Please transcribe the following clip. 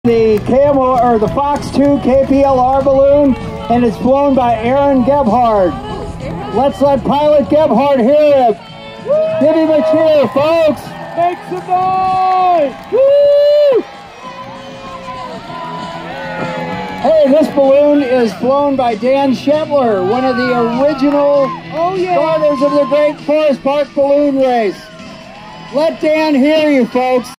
The the Fox 2 KPLR balloon, and it's flown by Aaron Gebhard. Let's let Pilot Gebhard hear it. Give him a cheer, folks. Make some noise. Woo! Hey, this balloon is flown by Dan Shetler, one of the original starters of the Great Forest Park Balloon Race. Let Dan hear you, folks.